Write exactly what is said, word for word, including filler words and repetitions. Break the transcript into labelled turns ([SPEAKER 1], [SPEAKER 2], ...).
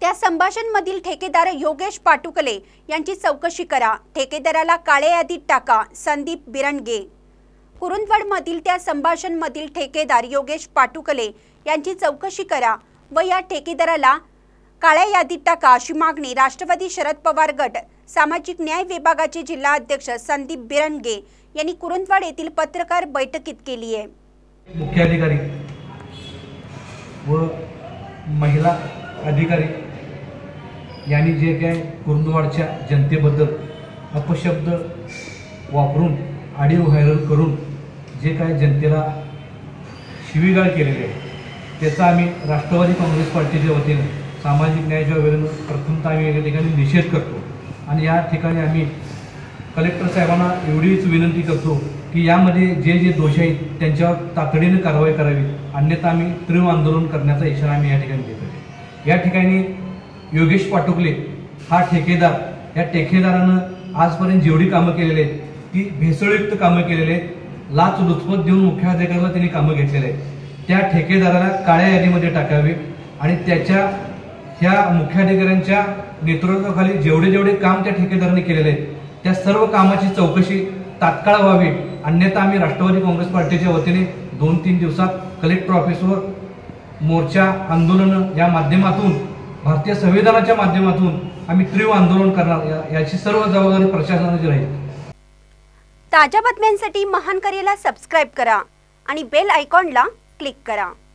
[SPEAKER 1] या संभाषणमधील ठेकेदार योगेश पाटुकले यांची चौकशी करा, ठेकेदाराला काळ्या यादीत टाका, संदीप बिरंगे। कुरुंदवाडमधील त्या संभाषणमधील ठेकेदार योगेश पाटुकले यांची चौकशी करा व या ठेकेदाराला काळ्या यादीत टाका अशी मागणी राष्ट्रवादी शरद पवार गट सामाजिक न्याय विभागाचे जिल्हा अध्यक्ष संदीप बिरंगे यांनी कुरुंदवाड येथील पत्रकार बैठकीत केली आहे।
[SPEAKER 2] मुख्याधिकारी व महिला अधिकारी यांनी जे काय कुरुंदवाडच्या जनतेबद्दल अपशब्द वापरून ऑडिओ व्हायरल करून जे काय जनतेला शिवीगाळ केलेली आहे त्याचा आम्ही राष्ट्रवादी काँग्रेस पार्टीच्या वतीने सामाजिक न्यायाच्या विरोधात प्रथमतः आम्ही या ठिकाणी निषेध करतो आणि या ठिकाणी आम्ही कलेक्टर साहेबांना एवढीच विनंती करतो की यामध्ये जे जे दोष आहेत त्यांच्यावर तातडीने कारवाई करावी, अन्यथा आम्ही तीव्र आंदोलन करण्याचा इशारा आम्ही या ठिकाणी देतो। या ठिकाणी योगेश पाटुकले हा ठेकेदार, या ठेकेदारानं आजपर्यंत जेवढी कामं केलेली आहेत ती भेसळयुक्त कामं केलेली आहेत, लाचलुचपत देऊन मुख्याधिकाऱ्याला त्यांनी कामं घेतलेली आहेत। त्या ठेकेदाराला काळ्या यादीमध्ये टाकावे आणि त्याच्या ह्या मुख्याधिकाऱ्यांच्या नेतृत्वाखाली जेवढे जेवढे काम त्या ठेकेदाराने केलेले आहेत त्या सर्व कामाची चौकशी तात्काळ व्हावी, अन्यथा आम्ही राष्ट्रवादी काँग्रेस पार्टीच्या वतीने दोन तीन दिवसात कलेक्टर ऑफिसवर मोर्चा आंदोलन या माध्यमातून भारतीय संविधानाच्या माध्यमातून आम्ही तीव्र आंदोलन करणार, याची सर्व जबाबदारी प्रशासनाची राहील।
[SPEAKER 1] ताज्या बातम्यांसाठी महान करेला सबस्क्राइब करा आणि बेल आयकॉनला क्लिक करा।